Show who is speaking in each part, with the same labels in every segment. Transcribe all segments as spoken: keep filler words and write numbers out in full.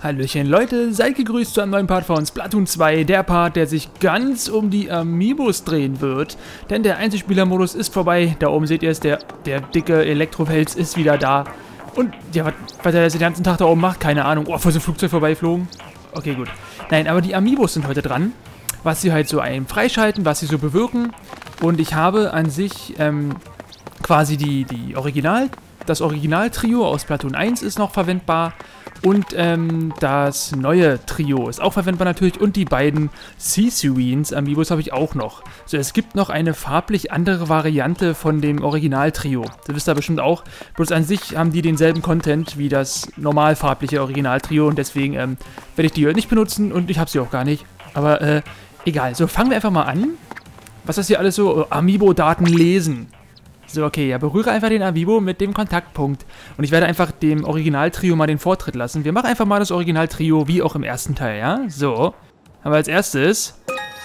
Speaker 1: Hallöchen Leute, seid gegrüßt zu einem neuen Part von Splatoon zwei, der Part, der sich ganz um die Amiibos drehen wird, denn der Einzelspielermodus ist vorbei, da oben seht ihr es, der, der dicke Elektrofels ist wieder da und ja, was, was er jetzt den ganzen Tag da oben macht, keine Ahnung, oh, vor so ein Flugzeug vorbeiflogen, okay gut, nein, aber die Amiibos sind heute dran, was sie halt so einem freischalten, was sie so bewirken und ich habe an sich ähm, quasi die, die Original, das Original-Trio aus Splatoon eins ist noch verwendbar. Und ähm, das neue Trio ist auch verwendbar natürlich. Und die beiden C-Sereens Amiibos habe ich auch noch. So, es gibt noch eine farblich andere Variante von dem Original-Trio. Das wisst ihr bestimmt auch. Bloß an sich haben die denselben Content wie das normal farbliche Original-Trio. Und deswegen ähm, werde ich die heute nicht benutzen. Und ich habe sie auch gar nicht. Aber äh, egal. So, fangen wir einfach mal an. Was ist hier alles so? Amiibo-Daten lesen. So, okay, ja, berühre einfach den Amiibo mit dem Kontaktpunkt. Und ich werde einfach dem Original-Trio mal den Vortritt lassen. Wir machen einfach mal das Original-Trio, wie auch im ersten Teil, ja? So, haben wir als erstes...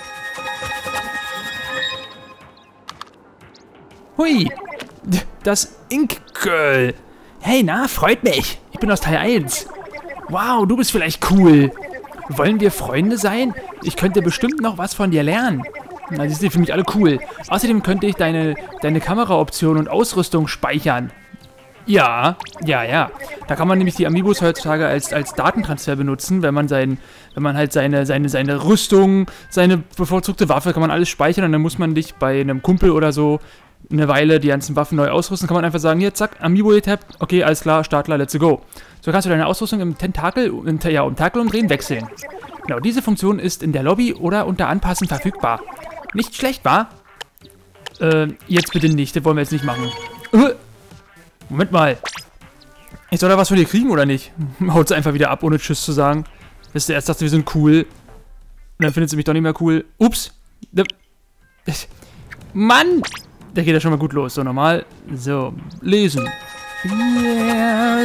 Speaker 1: Hui, das Ink Girl. Hey, na, freut mich. Ich bin aus Teil eins. Wow, du bist vielleicht cool. Wollen wir Freunde sein? Ich könnte bestimmt noch was von dir lernen. Na, die sind für mich alle cool. Außerdem könnte ich deine, deine Kameraoption und Ausrüstung speichern. Ja, ja, ja. Da kann man nämlich die Amiibos heutzutage als, als Datentransfer benutzen, wenn man sein, wenn man halt seine, seine, seine Rüstung, seine bevorzugte Waffe, kann man alles speichern und dann muss man dich bei einem Kumpel oder so eine Weile die ganzen Waffen neu ausrüsten. Kann man einfach sagen, hier, zack, Amiibo getappt, okay, alles klar, Startler, let's go. So kannst du deine Ausrüstung im Tentakel, im, ja, um Tentakel umdrehen, wechseln. Genau, diese Funktion ist in der Lobby oder unter Anpassen verfügbar. Nicht schlecht, wa? Äh, jetzt bitte nicht. Das wollen wir jetzt nicht machen. Uh, Moment mal. Ich soll da was von dir kriegen, oder nicht? Haut sie einfach wieder ab, ohne Tschüss zu sagen. Wisst ihr, erst dachte, wir sind cool. Und dann findet sie mich doch nicht mehr cool. Ups. Mann! Der geht ja schon mal gut los. So, normal. So, lesen. Yeah.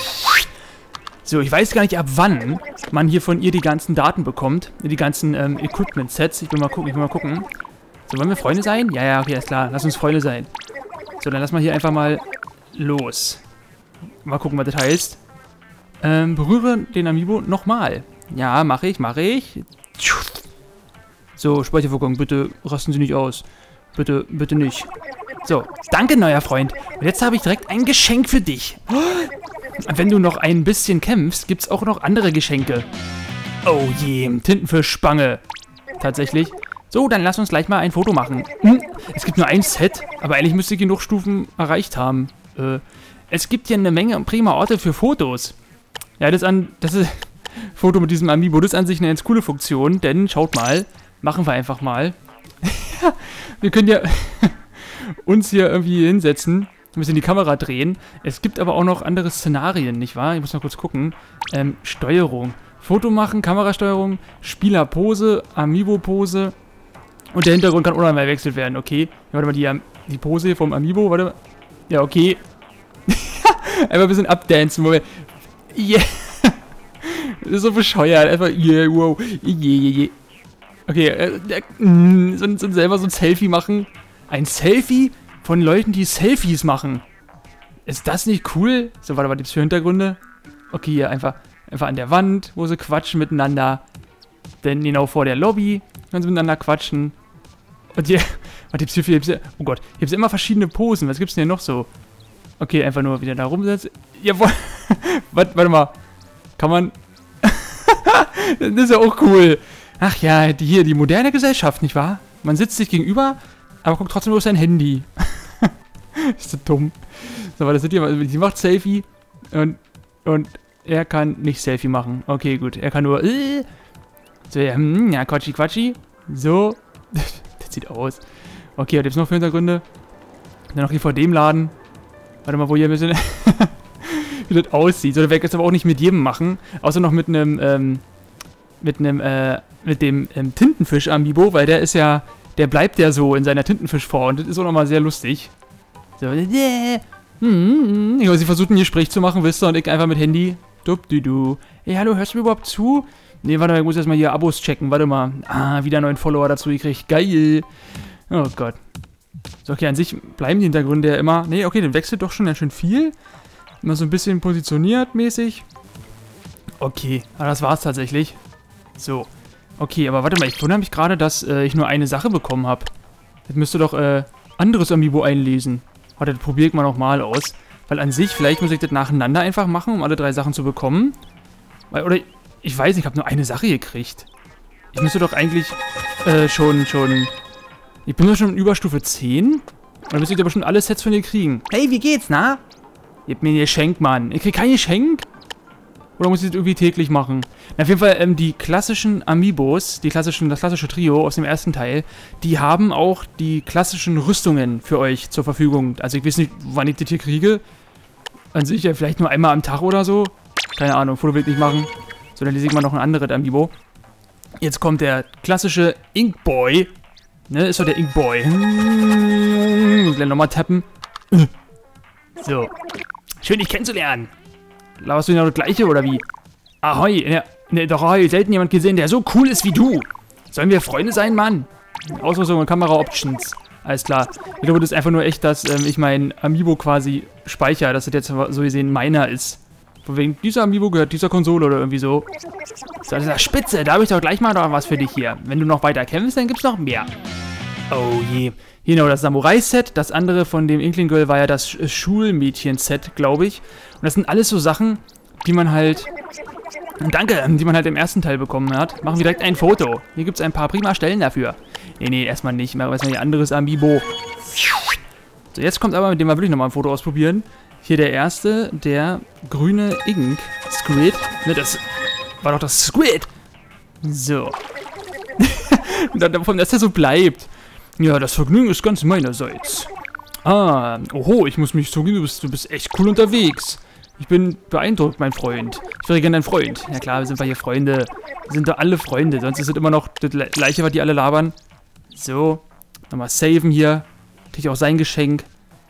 Speaker 1: So, ich weiß gar nicht, ab wann man hier von ihr die ganzen Daten bekommt. Die ganzen ähm, Equipment-Sets. Ich will mal gucken, ich will mal gucken. So, wollen wir Freunde sein? Ja, ja, okay, ist klar. Lass uns Freunde sein. So, dann lass mal hier einfach mal los. Mal gucken, was das heißt. Ähm, berühre den Amiibo nochmal. Ja, mache ich, mache ich. So, Speichervorgang, bitte rasten Sie nicht aus. Bitte, bitte nicht. So, danke, neuer Freund. Und jetzt habe ich direkt ein Geschenk für dich. Und wenn du noch ein bisschen kämpfst, gibt es auch noch andere Geschenke. Oh je, Tintenfischspange. Tatsächlich. So, dann lass uns gleich mal ein Foto machen. Hm, es gibt nur ein Set, aber eigentlich müsste ich genug Stufen erreicht haben. Äh, es gibt hier eine Menge prima Orte für Fotos. Ja, das an, das ist Foto mit diesem Amiibo, das ist an sich eine ganz coole Funktion, denn schaut mal, machen wir einfach mal. Wir können ja uns hier irgendwie hinsetzen. Ein bisschen die Kamera drehen. Es gibt aber auch noch andere Szenarien, nicht wahr? Ich muss mal kurz gucken. Ähm, Steuerung. Foto machen, Kamerasteuerung, Spielerpose, Amiibo-Pose. Und der Hintergrund kann unheimlich wechselt werden, okay. Ja, warte mal, die, die Pose hier vom Amiibo, warte mal. Ja, okay. Einfach ein bisschen abdancen, wo wir... Yeah. Das ist so bescheuert. Einfach, yeah, wow. Yeah, yeah, yeah. Okay, äh, äh, so, so selber so ein Selfie machen. Ein Selfie? Von Leuten, die Selfies machen. Ist das nicht cool? So, warte mal, was gibt's für Hintergründe? Okay, hier einfach, einfach an der Wand, wo sie quatschen miteinander. Denn genau vor der Lobby können sie miteinander quatschen. Und hier, was gibt's hier für... Oh Gott, hier gibt's immer verschiedene Posen. Was gibt's denn hier noch so? Okay, einfach nur wieder da rumsetzen. Jawohl. Warte mal. Kann man... Das ist ja auch cool. Ach ja, die, hier, die moderne Gesellschaft, nicht wahr? Man sitzt sich gegenüber... Aber guckt trotzdem auf sein Handy. Ist so dumm. So, warte, das sind hier, die macht Selfie. Und, und er kann nicht Selfie machen. Okay, gut. Er kann nur. Äh, so, ja, hm, ja, quatschi, quatschi. So. Das sieht aus. Okay, was gibt's noch für Hintergründe? Dann noch hier vor dem Laden. Warte mal, wo hier ein bisschen. Wie das aussieht. So, der Weg ist aber auch nicht mit jedem machen. Außer noch mit einem, ähm, mit einem, äh, mit dem ähm, Tintenfisch-Amiibo, weil der ist ja. Der bleibt ja so in seiner Tintenfischform. Und das ist auch nochmal sehr lustig. So, äh, mm, mm. Sie versucht ein Gespräch zu machen, wisst ihr, und ich einfach mit Handy. Dup-du-du. Ey, hallo, hörst du mir überhaupt zu? Nee, warte mal, ich muss erstmal hier Abos checken. Warte mal. Ah, wieder einen neuen Follower dazu gekriegt. Geil. Oh Gott. So, okay, an sich bleiben die Hintergründe ja immer. Nee, okay, dann wechselt doch schon ganz schön viel. Immer so ein bisschen positioniert mäßig. Okay, aber das war's tatsächlich. So. Okay, aber warte mal, ich wundere mich gerade, dass äh, ich nur eine Sache bekommen habe. Jetzt müsste doch äh, anderes Amiibo einlesen. Warte, das probiere ich mal nochmal aus. Weil an sich, vielleicht muss ich das nacheinander einfach machen, um alle drei Sachen zu bekommen. Weil, oder, ich weiß, ich habe nur eine Sache gekriegt. Ich müsste doch eigentlich äh, schon, schon... Ich bin doch schon in Überstufe zehn. Und dann müsste ich aber schon alle Sets von dir kriegen. Hey, wie geht's, na? Gib mir ein Geschenk, Mann. Ich krieg kein Geschenk? Oder muss ich das irgendwie täglich machen? Na, auf jeden Fall, ähm, die klassischen Amiibos, die klassischen, das klassische Trio aus dem ersten Teil, die haben auch die klassischen Rüstungen für euch zur Verfügung. Also ich weiß nicht, wann ich das hier kriege. An sich ja vielleicht nur einmal am Tag oder so. Keine Ahnung, Foto will ich nicht machen. So, dann lese ich mal noch ein anderes Amiibo. Jetzt kommt der klassische Inkboy. Ne, ist doch der Inkboy. Hm, muss gleich nochmal tappen. So. Schön, dich kennenzulernen. Laberst du genau das Gleiche, oder wie? Ahoi, ne, ne, doch ahoi, selten jemand gesehen, der so cool ist wie du. Sollen wir Freunde sein, Mann? Ausrüstung und Kamera-Options. Alles klar. Ich glaube, das ist einfach nur echt, dass ähm, ich mein Amiibo quasi speichere, dass das jetzt so gesehen meiner ist. Von wegen, dieser Amiibo gehört dieser Konsole oder irgendwie so. So, das ist spitze, da habe ich doch gleich mal noch was für dich hier. Wenn du noch weiter kämpfst, dann gibt's noch mehr. Oh je. Hier noch das Samurai-Set. Das andere von dem Inkling Girl war ja das Sch Schulmädchen-Set, glaube ich. Und das sind alles so Sachen, die man halt... Danke, die man halt im ersten Teil bekommen hat. Machen wir direkt ein Foto. Hier gibt es ein paar prima Stellen dafür. Nee, nee, erstmal nicht. Machen wir erstmal ein anderes Amiibo. So, jetzt kommt aber, mit dem wir wirklich nochmal ein Foto ausprobieren. Hier der erste, der grüne Ink Squid. Ne, das war doch das Squid. So. Davon, dass der so bleibt. Ja, das Vergnügen ist ganz meinerseits. Ah, oho, ich muss mich zugeben, du bist, du bist echt cool unterwegs. Ich bin beeindruckt, mein Freund. Ich wäre gerne dein Freund. Ja klar, wir sind hier Freunde. Wir sind doch alle Freunde. Sonst ist es immer noch das Gleiche, was die alle labern. So, nochmal saven hier. Krieg ich auch sein Geschenk.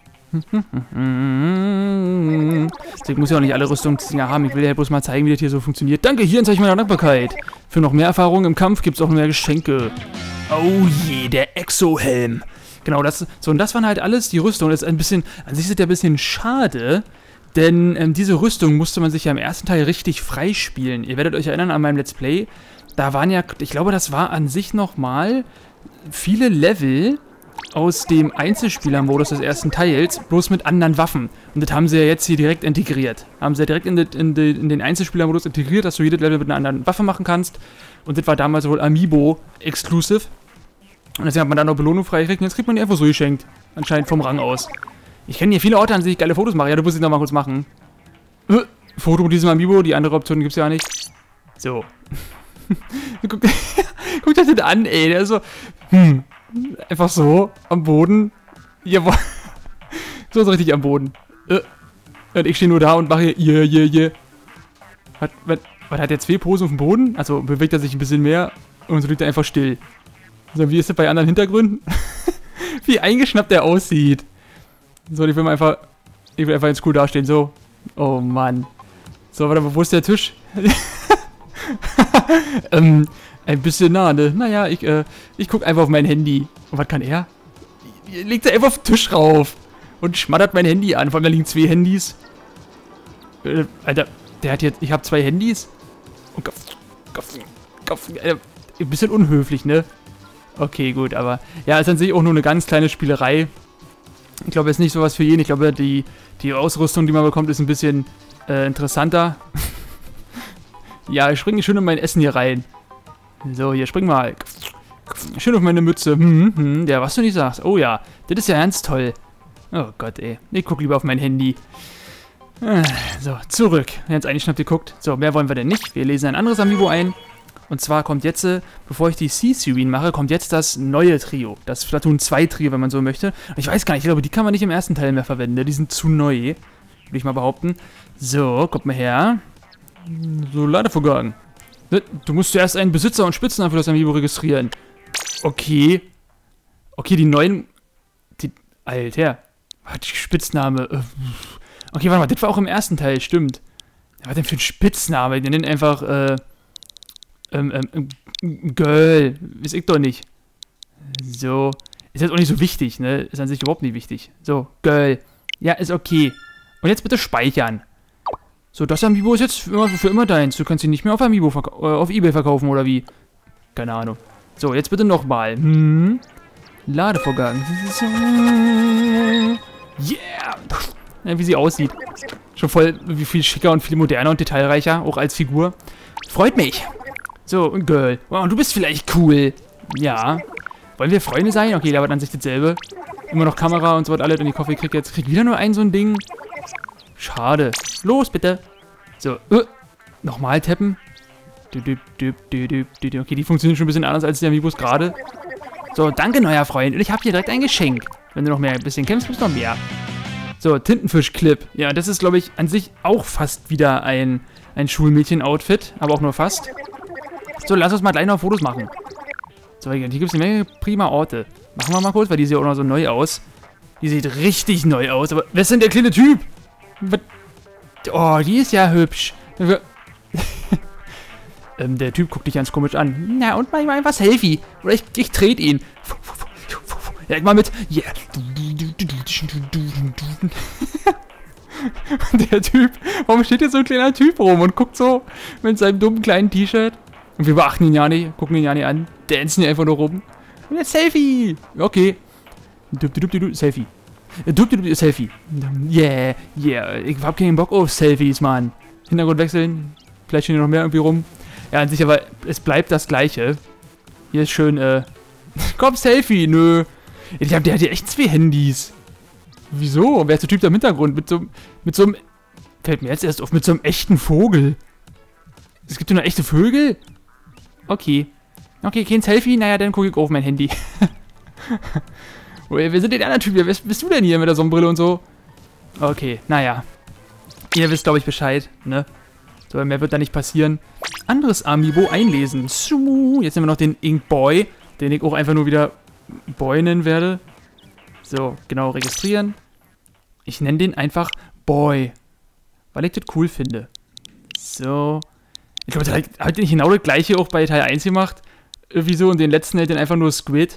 Speaker 1: Ich muss ja auch nicht alle Rüstungsdinger haben. Ich will ja bloß mal zeigen, wie das hier so funktioniert. Danke, hier ein Zeichen meiner Dankbarkeit. Für noch mehr Erfahrung im Kampf gibt es auch mehr Geschenke. Oh je, der Exohelm. Genau, das, so, und das waren halt alles die Rüstung. Das ist ein bisschen, an sich ist das ja ein bisschen schade, denn ähm, diese Rüstung musste man sich ja im ersten Teil richtig freispielen. Ihr werdet euch erinnern an meinem Let's Play, da waren ja, ich glaube, das war an sich nochmal viele Level aus dem Einzelspielermodus des ersten Teils, bloß mit anderen Waffen. Und das haben sie ja jetzt hier direkt integriert. Haben sie ja direkt in, de, in, de, in den Einzelspielermodus integriert, dass du jedes Level mit einer anderen Waffe machen kannst. Und das war damals wohl Amiibo-exclusive. Und deswegen hat man dann noch Belohnung freigekriegt und jetzt kriegt man die einfach so geschenkt. Anscheinend vom Rang aus. Ich kenne hier viele Orte, an denen ich geile Fotos mache. Ja, du musst es noch mal kurz machen. Äh, Foto mit diesem Amiibo, die andere Option gibt es ja nicht. So. Guck, guck dir das an, ey. Der ist so. Hm. Einfach so. Am Boden. Jawohl. So ist richtig am Boden. Äh. Und ich stehe nur da und mache hier. Yeah, yeah, yeah. Was, was, was hat der zwei Posen auf dem Boden? Also bewegt er sich ein bisschen mehr. Und so liegt er einfach still. So, wie ist das bei anderen Hintergründen? Wie eingeschnappt der aussieht. So, ich will mal einfach. Ich will einfach jetzt cool dastehen. So. Oh Mann. So, warte, wo ist der Tisch? ähm, ein bisschen nah, ne? Naja, ich, äh, ich guck einfach auf mein Handy. Und was kann er? Legt er einfach auf den Tisch rauf. Und schmattert mein Handy an. Vor allem, da liegen zwei Handys. Äh, Alter, der hat jetzt. Ich habe zwei Handys. Und Kopf, Kopf, Kopf, äh, ein bisschen unhöflich, ne? Okay, gut, aber ja, ist an sich auch nur eine ganz kleine Spielerei. Ich glaube, es ist nicht sowas für jeden. Ich glaube, die, die Ausrüstung, die man bekommt, ist ein bisschen äh, interessanter. Ja, ich springe schön in mein Essen hier rein. So, hier, spring mal. Schön auf meine Mütze. Hm, hm, ja, was du nicht sagst. Oh ja, das ist ja ganz toll. Oh Gott, ey. Ich guck lieber auf mein Handy. So, zurück. Jetzt eigentlich schnappt geguckt. So, mehr wollen wir denn nicht. Wir lesen ein anderes Amiibo ein. Und zwar kommt jetzt, äh, bevor ich die C-Serien mache, kommt jetzt das neue Trio. Das Splatoon zwei Trio, wenn man so möchte. Und ich weiß gar nicht, ich glaube, die kann man nicht im ersten Teil mehr verwenden. Die sind zu neu, würde ich mal behaupten. So, kommt mal her. So, Ladevorgang. Du musst zuerst einen Besitzer und Spitznamen für das Amiibo registrieren. Okay. Okay, die neuen... Die... Alter. Was, Spitzname? Okay, warte mal, das war auch im ersten Teil, stimmt. Was denn für ein Spitzname? Die nennen einfach, äh... Ähm, ähm, Girl. Weiß ich doch nicht. So. Ist jetzt auch nicht so wichtig, ne? Ist an sich überhaupt nicht wichtig. So, Girl. Ja, ist okay. Und jetzt bitte speichern. So, das Amiibo ist jetzt für immer, für immer deins. Du kannst ihn nicht mehr auf Amiibo äh, auf Ebay verkaufen, oder wie? Keine Ahnung. So, jetzt bitte nochmal. Hm. Ladevorgang. Yeah! Ja, wie sie aussieht. Schon voll, wie viel schicker und viel moderner und detailreicher, auch als Figur. Freut mich. So, und Girl. Wow, du bist vielleicht cool. Ja. Wollen wir Freunde sein? Okay, der war an sich dasselbe. Immer noch Kamera und so was alles. Und ich hoffe, ich krieg jetzt krieg wieder nur ein so ein Ding. Schade. Los, bitte. So, uh, nochmal tappen. Okay, die funktionieren schon ein bisschen anders als die Amiibos gerade. So, danke, neuer Freund. Und ich habe hier direkt ein Geschenk. Wenn du noch mehr ein bisschen kämpfst, bist du noch mehr. So, Tintenfisch-Clip. Ja, das ist, glaube ich, an sich auch fast wieder ein, ein Schulmädchen-Outfit. Aber auch nur fast. So, lass uns mal gleich noch Fotos machen. So, hier gibt es eine Menge prima Orte. Machen wir mal kurz, weil die sieht auch noch so neu aus. Die sieht richtig neu aus. Aber wer ist denn der kleine Typ? Was? Oh, die ist ja hübsch. ähm, der Typ guckt dich ganz komisch an. Na, und mal einfach Selfie. Oder ich, ich trete ihn. Ja, ich mal mit. Yeah. Der Typ. Warum steht hier so ein kleiner Typ rum und guckt so mit seinem dummen kleinen T-Shirt? Und wir beachten ihn ja nicht, gucken ihn ja nicht an. Dancen hier einfach nur rum. Und jetzt Selfie. Okay. Selfie. Selfie. Yeah, yeah. Ich hab keinen Bock auf Selfies, Mann. Hintergrund wechseln. Vielleicht stehen hier noch mehr irgendwie rum. Ja, an sich, aber es bleibt das Gleiche. Hier ist schön, äh... Komm, Selfie. Nö. Ich hab, der hat hier echt zwei Handys. Wieso? Wer ist der Typ da im Hintergrund? Mit so, mit so einem... Fällt mir jetzt erst auf. Mit so einem echten Vogel. Es gibt hier noch echte Vögel? Okay. Okay, kein Selfie? Naja, dann gucke ich auf mein Handy. Wer sind denn die anderen Typen? Wer bist, bist du denn hier mit der Sonnenbrille und so? Okay, naja. Ihr wisst, glaube ich, Bescheid, ne? So, mehr wird da nicht passieren. Anderes Amiibo einlesen. Jetzt nehmen wir noch den Ink Boy, den ich auch einfach nur wieder Boy nennen werde. So, genau, registrieren. Ich nenne den einfach Boy, weil ich das cool finde. So. Ich glaube, der hat nicht genau das gleiche auch bei Teil eins gemacht. Irgendwie so, und den letzten hält den einfach nur Squid.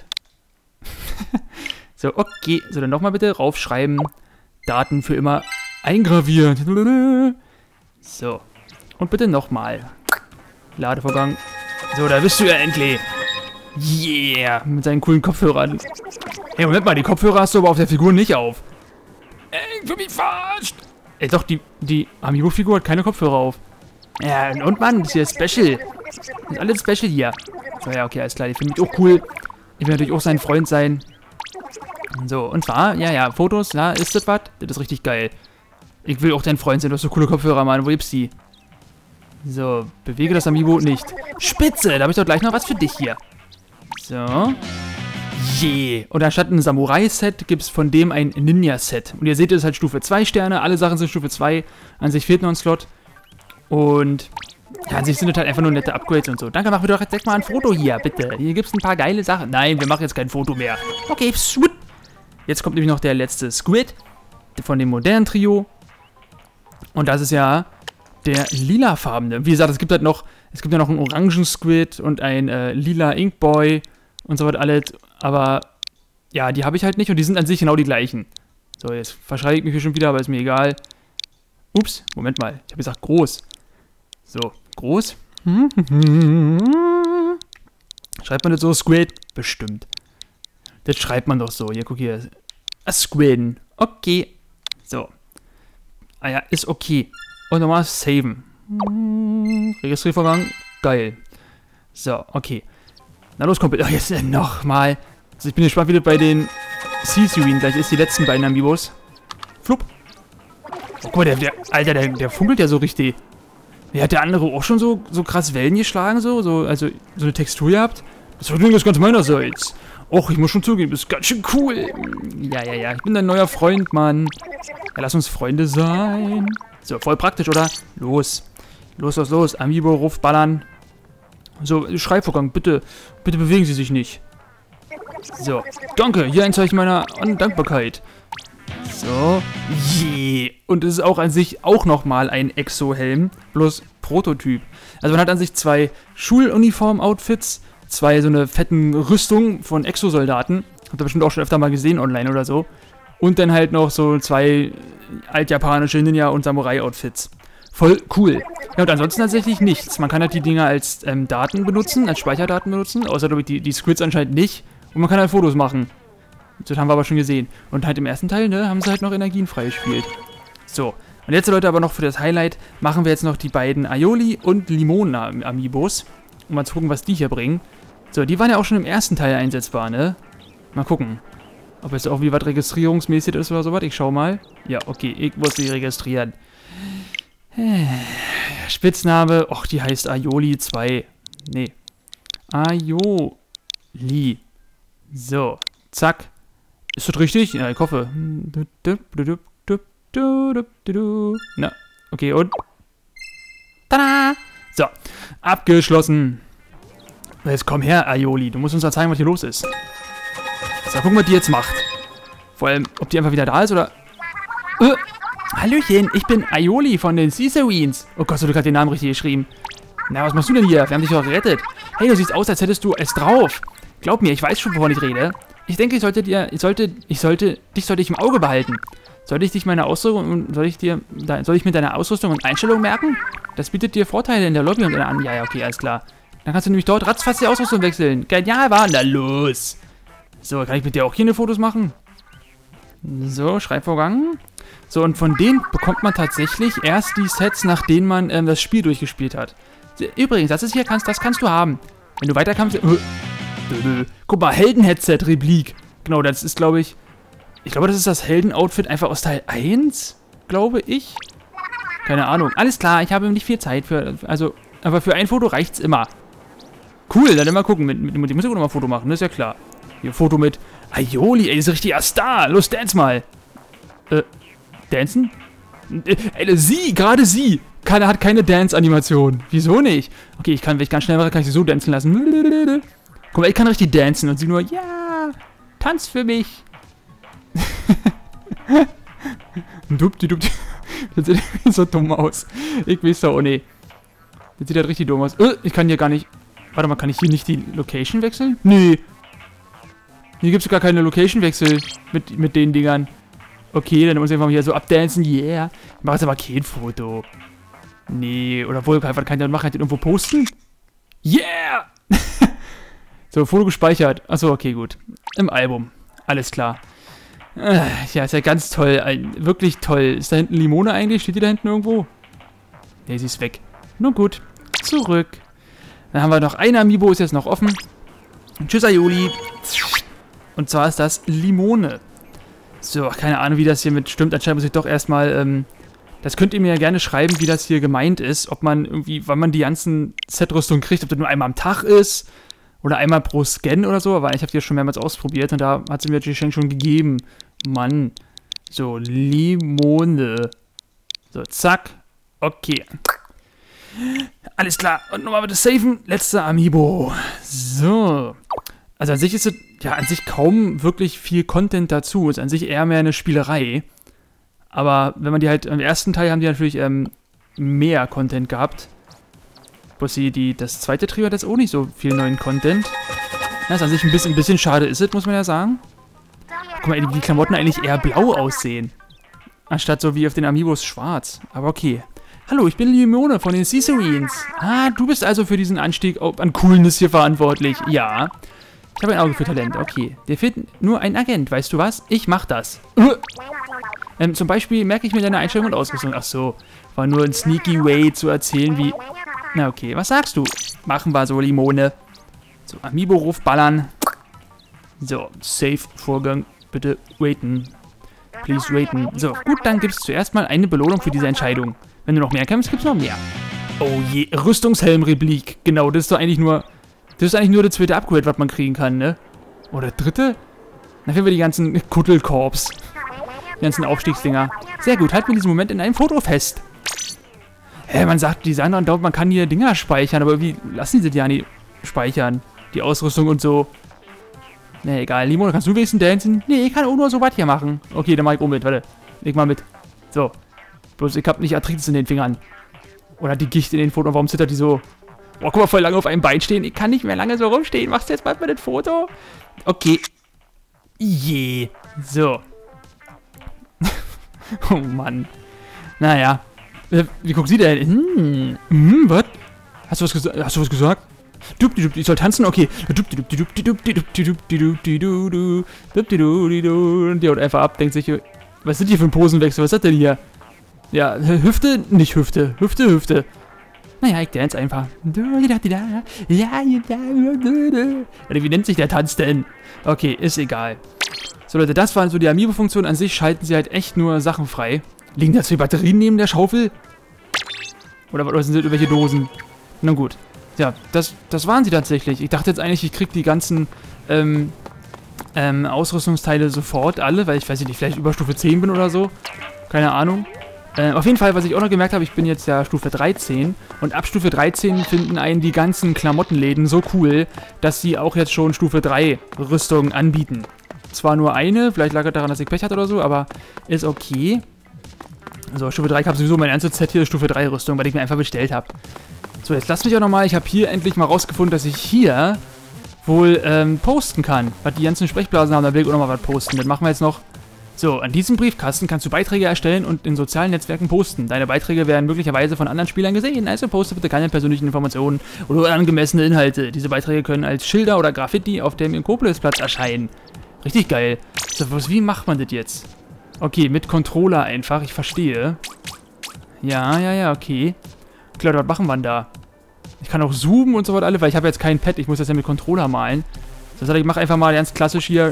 Speaker 1: So, okay. So, dann nochmal bitte raufschreiben. Daten für immer eingravieren. So. Und bitte nochmal. Ladevorgang. So, da bist du ja endlich. Yeah. Mit seinen coolen Kopfhörern. Hey, Moment mal, die Kopfhörer hast du aber auf der Figur nicht auf. Ey, ich bin mich verarscht. Ey, doch, die, die Amiibo-Figur hat keine Kopfhörer auf. Ja, und Mann, das hier ist Special. Das ist alles Special hier. So, ja, okay, alles klar. Ich finde mich auch cool. Ich will natürlich auch sein Freund sein. So, und zwar, ja, ja, Fotos, na, ist das was? Das ist richtig geil. Ich will auch dein Freund sein. Du hast so coole Kopfhörer, Mann. Wo gibt's die? So, bewege das Amiibo nicht. Spitze, da habe ich doch gleich noch was für dich hier. So. Yeah. Und anstatt ein Samurai-Set gibt es von dem ein Ninja-Set. Und ihr seht, es ist halt Stufe zwei Sterne. Alle Sachen sind Stufe zwei. An sich fehlt noch ein Slot. Und ja, an sich sind das halt einfach nur nette Upgrades und so. Danke, mach mir doch jetzt mal ein Foto hier, bitte. Hier gibt es ein paar geile Sachen. Nein, wir machen jetzt kein Foto mehr. Okay, sweet. Jetzt kommt nämlich noch der letzte Squid von dem modernen Trio. Und das ist ja der lilafarbene. Wie gesagt, es gibt halt noch, es gibt ja noch einen orangen Squid und ein äh, lila Inkboy und so was alles. Aber ja, die habe ich halt nicht und die sind an sich genau die gleichen. So, jetzt verschreibe ich mich hier schon wieder, aber ist mir egal. Ups, Moment mal. Ich habe gesagt groß. So, groß. Schreibt man das so? Squid? Bestimmt. Das schreibt man doch so. Hier, guck hier. A Squid. Okay. So. Ah ja, ist okay. Und nochmal saven. Registriervorgang. Geil. So, okay. Na los, Kumpel. Oh, jetzt nochmal. Also ich bin gespannt, wie das bei den C-Serien gleich ist. Die letzten beiden Amiibos. Flupp. Oh, guck mal, der, der, Alter, der, der funkelt ja so richtig. Ja, hat der andere auch schon so, so krass Wellen geschlagen, so, so, also so eine Textur gehabt? Das war das ganz meinerseits. Och, ich muss schon zugeben, das ist ganz schön cool. Ja, ja, ja, ich bin dein neuer Freund, Mann. Ja, lass uns Freunde sein. So, voll praktisch, oder? Los. Los, los, los. Amiibo, Ruf, ballern. So, Schreibvorgang, bitte, bitte bewegen Sie sich nicht. So, danke, hier ein Zeichen meiner Dankbarkeit. So, yeah. Und es ist auch an sich auch nochmal ein Exo-Helm, bloß Prototyp. Also man hat an sich zwei Schuluniform-Outfits, zwei so eine fetten Rüstungen von Exo-Soldaten. Habt ihr bestimmt auch schon öfter mal gesehen online oder so. Und dann halt noch so zwei altjapanische Ninja- und Samurai-Outfits. Voll cool. Ja, und ansonsten tatsächlich nichts. Man kann halt die Dinger als ähm, Daten benutzen, als Speicherdaten benutzen, außer glaube ich die, die Squids anscheinend nicht. Und man kann halt Fotos machen. Das haben wir aber schon gesehen. Und halt im ersten Teil, ne, haben sie halt noch Energien freigespielt. So. Und jetzt, Leute, aber noch für das Highlight machen wir jetzt noch die beiden Aioli und Limona-Amiibos. Um mal zu gucken, was die hier bringen. So, die waren ja auch schon im ersten Teil einsetzbar, ne? Mal gucken. Ob jetzt auch wie was registrierungsmäßig ist oder sowas. Ich schau mal. Ja, okay, ich muss sie registrieren. Spitzname, och, die heißt Aioli zwei. Nee. Aioli. So, zack. Ist das richtig? Ja, ich hoffe. Na, okay, und? Tada! So, abgeschlossen. Jetzt komm her, Aioli. Du musst uns da zeigen, was hier los ist. So, gucken, was die jetzt macht. Vor allem, ob die einfach wieder da ist oder... Äh, Hallöchen, ich bin Aioli von den Caesarines. Oh Gott, du hast gerade den Namen richtig geschrieben. Na, was machst du denn hier? Wir haben dich doch gerettet. Hey, du siehst aus, als hättest du es drauf. Glaub mir, ich weiß schon, wovon ich rede. Ich denke, ich sollte dir... Ich sollte... Ich sollte... Dich sollte ich im Auge behalten. Sollte ich dich meine Ausrüstung... Soll ich dir... Soll ich mir deine Ausrüstung und Einstellung merken? Das bietet dir Vorteile in der Lobby und in der an... Ja, ja, okay, alles klar. Dann kannst du nämlich dort ratzfatz die Ausrüstung wechseln. Genial, war? Na los. So, kann ich mit dir auch hier eine Fotos machen? So, Schreibvorgang. So, und von denen bekommt man tatsächlich erst die Sets, nachdem man ähm, das Spiel durchgespielt hat. Übrigens, das ist hier, kannst, das kannst du haben. Wenn du weiterkommst... Äh, äh, guck mal, Helden-Headset, Replik. Genau, das ist, glaube ich... Ich glaube, das ist das Helden-Outfit einfach aus Teil eins, glaube ich. Keine Ahnung. Alles klar, ich habe nicht viel Zeit für... Also, aber für ein Foto reicht's immer. Cool, dann immer gucken. Mit, mit, mit dem muss ich auch noch mal ein Foto machen, das ist ja klar. Hier, Foto mit Aioli, ey, ist ein richtiger Star. Los, dance mal. Äh, dancen? Äh, sie, gerade sie. Keine, hat keine Dance-Animation. Wieso nicht? Okay, ich kann, wenn ich ganz schnell mache, kann ich sie so dancen lassen. Guck mal, ich kann richtig dancen und sie nur, ja, tanz für mich. Dupti, dupti. Das sieht so dumm aus. Ich weiß doch, oh nee. Das sieht halt richtig dumm aus. Äh, ich kann hier gar nicht... Warte mal, kann ich hier nicht die Location wechseln? Nee. Hier gibt es gar keine Location-Wechsel mit, mit den Dingern. Okay, dann muss ich einfach mal hier so abdancen. Yeah. Ich mache jetzt aber kein Foto. Nee, oder wohl, was kann ich dann machen? Kann ich den irgendwo posten? Yeah! So, Foto gespeichert. Achso, okay, gut. Im Album. Alles klar. Ja, ist ja ganz toll. Wirklich toll. Ist da hinten Limone eigentlich? Steht die da hinten irgendwo? Nee, sie ist weg. Nun gut. Zurück. Dann haben wir noch ein Amiibo, ist jetzt noch offen. Tschüss, Aioli. Und zwar ist das Limone. So, keine Ahnung, wie das hier mit stimmt. Anscheinend muss ich doch erstmal, ähm, das könnt ihr mir ja gerne schreiben, wie das hier gemeint ist. Ob man irgendwie, wann man die ganzen Setrüstungen kriegt, ob das nur einmal am Tag ist oder einmal pro Scan oder so. Aber ich habe die ja schon mehrmals ausprobiert und da hat sie mir das Geschenk schon gegeben. Mann. So, Limone. So, zack. Okay. Alles klar. Und nochmal bitte safen. Letzter Amiibo. So. Also an sich ist es ja an sich kaum wirklich viel Content dazu. Ist an sich eher mehr eine Spielerei. Aber wenn man die halt, im ersten Teil haben die natürlich ähm, mehr Content gehabt. Bloß die, die, das zweite Trio hat jetzt auch nicht so viel neuen Content. Das ist an sich ein bisschen, ein bisschen schade ist es, muss man ja sagen. Guck mal, wie die Klamotten eigentlich eher blau aussehen. Anstatt so wie auf den Amiibos schwarz. Aber okay. Hallo, ich bin Limone von den Caesarines. Ah, du bist also für diesen Anstieg an Coolness hier verantwortlich. Ja. Ich habe ein Auge für Talent, okay. Dir fehlt nur ein Agent, weißt du was? Ich mach das. Uh. Ähm, zum Beispiel merke ich mir deine Einstellung und Ausrüstung. Ach so, war nur ein sneaky way zu erzählen, wie... Na okay, was sagst du? Machen wir so, Limone. So, Amiibo-Ruf ballern. So, Safe-Vorgang. Bitte waiten. Please waiten. So, gut, dann gibt es zuerst mal eine Belohnung für diese Entscheidung. Wenn du noch mehr kämpfst, gibt es noch mehr. Oh je, Rüstungshelm-Replik. Genau, das ist doch eigentlich nur... Das ist eigentlich nur der zweite Upgrade, was man kriegen kann, ne? Oder dritte? Dann finden wir die ganzen Kuttelkorps. Die ganzen Aufstiegsdinger. Sehr gut, halten wir diesen Moment in einem Foto fest. Hä, man sagt, die sagen dann, man kann hier Dinger speichern, aber wie lassen sie die ja nicht speichern? Die Ausrüstung und so. Ne, egal. Limone, kannst du wenigstens dancen? Nee, ich kann auch nur so was hier machen. Okay, dann mach ich auch mit, warte. Leg mal mit. So. Bloß ich hab nicht Arthritis in den Fingern. Oder die Gicht in den Fotos. Warum zittert die so? Boah, guck mal, voll lange auf einem Bein stehen. Ich kann nicht mehr lange so rumstehen. Machst du jetzt mal das Foto? Okay. Je. So. Oh Mann. Naja. Äh, wie guckt sie denn? Hm, hm, was? Hast du was gesagt? Hast du was gesagt? Ich soll tanzen? Okay. Und die haut einfach ab, denkt sich, was sind hier für ein Posenwechsel? Was ist das denn hier? Ja, Hüfte? Nicht Hüfte. Hüfte, Hüfte. Naja, ich dance einfach. Wie nennt sich der Tanz denn? Okay, ist egal. So Leute, das waren so die Amiibo-Funktionen. An sich schalten sie halt echt nur Sachen frei. Liegen da zwei Batterien neben der Schaufel? Oder was sind das, irgendwelche Dosen? Na gut. Ja, das, das waren sie tatsächlich. Ich dachte jetzt eigentlich, ich krieg die ganzen ähm, ähm, Ausrüstungsteile sofort alle, weil ich weiß nicht, vielleicht über Stufe zehn bin oder so. Keine Ahnung. Äh, auf jeden Fall, was ich auch noch gemerkt habe, ich bin jetzt ja Stufe dreizehn und ab Stufe dreizehn finden einen die ganzen Klamottenläden so cool, dass sie auch jetzt schon Stufe drei Rüstungen anbieten. Zwar nur eine, vielleicht lag es daran, dass ich Pech hatte oder so, aber ist okay. So, Stufe drei, ich habe sowieso mein ganzes Set hier Stufe drei Rüstung, weil ich mir einfach bestellt habe. So, jetzt lasst mich auch nochmal, ich habe hier endlich mal rausgefunden, dass ich hier wohl ähm, posten kann. Was die ganzen Sprechblasen haben, da will ich auch nochmal was posten. Das machen wir jetzt noch. So, an diesem Briefkasten kannst du Beiträge erstellen und in sozialen Netzwerken posten. Deine Beiträge werden möglicherweise von anderen Spielern gesehen, also poste bitte keine persönlichen Informationen oder angemessene Inhalte. Diese Beiträge können als Schilder oder Graffiti auf dem Inkopolis-Platz erscheinen. Richtig geil. So, was, wie macht man das jetzt? Okay, mit Controller einfach, ich verstehe. Ja, ja, ja, okay. Klar, was machen wir denn da? Ich kann auch zoomen und so was alle, weil ich habe jetzt kein Pad, ich muss das ja mit Controller malen. Das heißt, ich mache einfach mal ganz klassisch hier.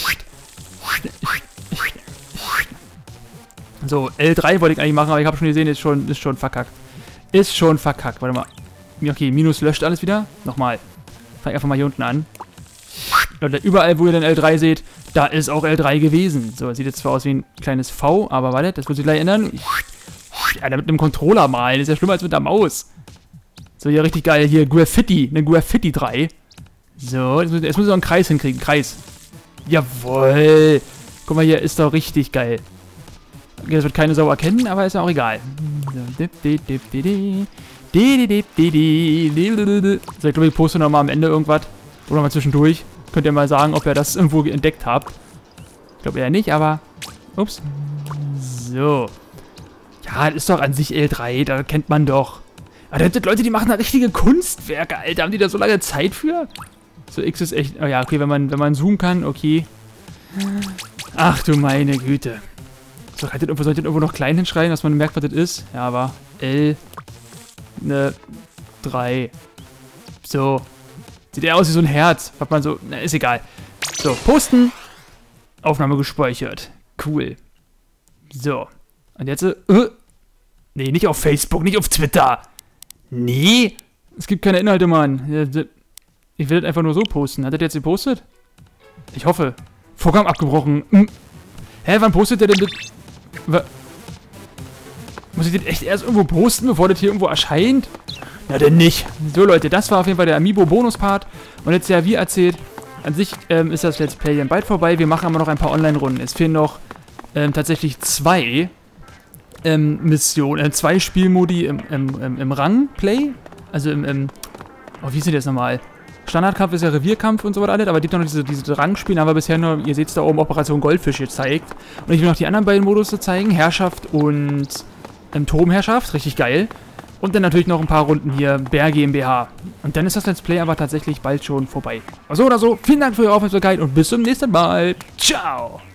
Speaker 1: So, L drei wollte ich eigentlich machen, aber ich habe schon gesehen, ist schon, ist schon verkackt. Ist schon verkackt. Warte mal. Okay, Minus löscht alles wieder. Nochmal. Fang einfach mal hier unten an. Leute, überall, wo ihr den L drei seht, da ist auch L drei gewesen. So, das sieht jetzt zwar aus wie ein kleines V, aber warte, das wird sich gleich ändern. Alter, mit einem Controller malen, ist ja schlimmer als mit der Maus. So, hier richtig geil. Hier, Graffiti, eine Graffiti drei. So, jetzt muss, jetzt muss ich noch einen Kreis hinkriegen. Kreis. Jawohl. Guck mal, hier ist doch richtig geil. Okay, das wird keine Sau erkennen, aber ist ja auch egal. So, ich glaube, ich poste nochmal am Ende irgendwas. Oder mal zwischendurch. Könnt ihr mal sagen, ob ihr das irgendwo entdeckt habt. Ich glaube eher nicht, aber... Ups. So. Ja, das ist doch an sich L drei, da kennt man doch. Aber da sind Leute, die machen da richtige Kunstwerke, Alter. Haben die da so lange Zeit für? So, X ist echt... Oh ja, okay, wenn man, wenn man zoomen kann, okay. Ach du meine Güte. So, soll ich das irgendwo noch klein hinschreiben, dass man merkt, was das ist? Ja, aber L... Ne... drei. So. Sieht eher aus wie so ein Herz. Was man so... Na, ist egal. So, posten. Aufnahme gespeichert. Cool. So. Und jetzt... Äh, nee, nicht auf Facebook, nicht auf Twitter. Nee. Es gibt keine Inhalte, Mann. Ich will das einfach nur so posten. Hat er jetzt gepostet? Ich hoffe. Vorgang abgebrochen. Hm. Hä, wann postet der denn das? Was? Muss ich das echt erst irgendwo posten, bevor das hier irgendwo erscheint? Na denn nicht. So Leute, das war auf jeden Fall der Amiibo-Bonus-Part. Und jetzt ja, wie erzählt, an sich ähm, ist das Let's Play dann bald vorbei. Wir machen aber noch ein paar Online-Runden. Es fehlen noch ähm, tatsächlich zwei ähm, Missionen, äh, zwei Spielmodi im, im, im, im Rang-Play. Also im, im, oh, wie ist das nochmal? Standardkampf ist ja Revierkampf und so weiter, aber es gibt noch diese, diese Rangspiele, haben wir bisher nur, ihr seht es da oben, Operation Goldfisch gezeigt. Und ich will noch die anderen beiden Modus zeigen, Herrschaft und ähm, Turmherrschaft, richtig geil. Und dann natürlich noch ein paar Runden hier, Bär GmbH. Und dann ist das Let's Play aber tatsächlich bald schon vorbei. So oder so, vielen Dank für eure Aufmerksamkeit und bis zum nächsten Mal. Ciao!